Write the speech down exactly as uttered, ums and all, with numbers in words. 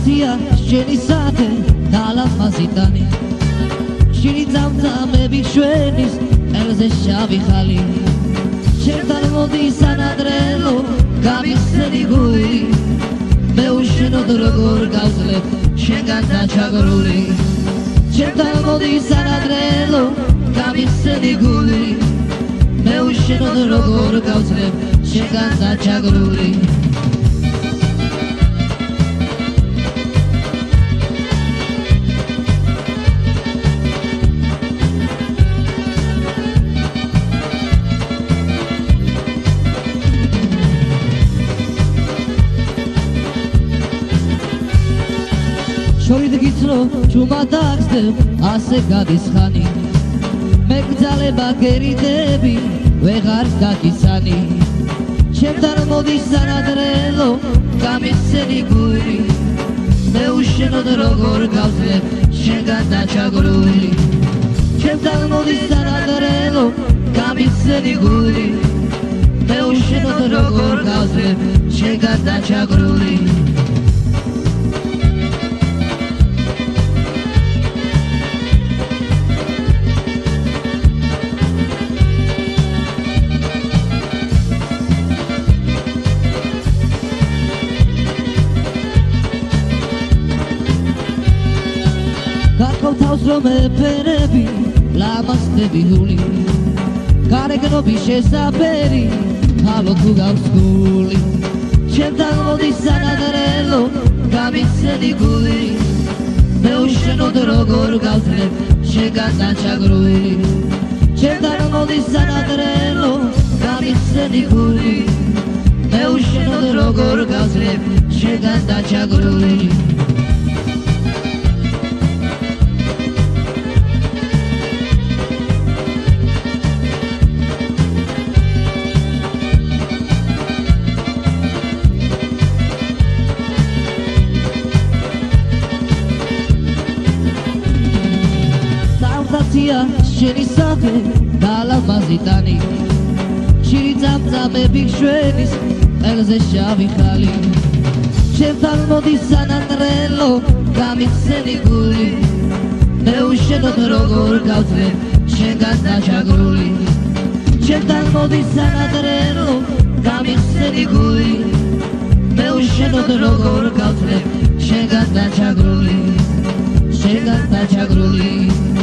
გავხაცია შენი საათე დალაფაზიტანი შენი ძამძამები ჩვენის ყელზე შავი ხალი ჩემთან მოდის ანადრელო გამიხსენი გული მე უშენოდ როგორ გავძლებ შენგან დაჩაგრული ჩემთან მოდის ანადრელო გამიხსენი გული მე უშენოდ როგორ გავძლებ შენგან დაჩაგრული შორით გიცნო ჩუმა დაგსდებ ასე გადის ხანი მეკძალება გერიდები ვეღარ დაკისანი ჩემთან მოდის ანადრელო გამიხსენი გული მე უშენოდ როგორ გავძლებ შენგან დაჩაგრული ჩემთან მოდის ანადრელო გამიხსენი გული მე უშენოდ როგორ გავძლებ შენგან დაჩაგრული გაკოთავს რომ ეფერები ლამაზდები ჰული გარეგნობის შესაფერი ჰალო თუ გავს გული ჩემთან მოდის ანადრელო გამიხსენი გული მე უშენოდ როგორ გავძლებ შენგან დაჩაგრული ჩემთან მოდის ანადრელო გამიხსენი გული მე უშენოდ როგორ გავძლებ შენგან დაჩაგრული შენი სახე დალაფაზიტანი შენი ძამძამები ჩვენის ყელზე შავი ხალი ჩემთან მოდის ანადრელო გამიხსენი გული მე უშენოდ როგორ გავძლებ შენგან დაჩაგრული ჩემთან მოდის ანადრელო გამიხსენი გული მე უშენოდ როგორ გავძლებ შენგან დაჩაგრული შენგან დაჩაგრული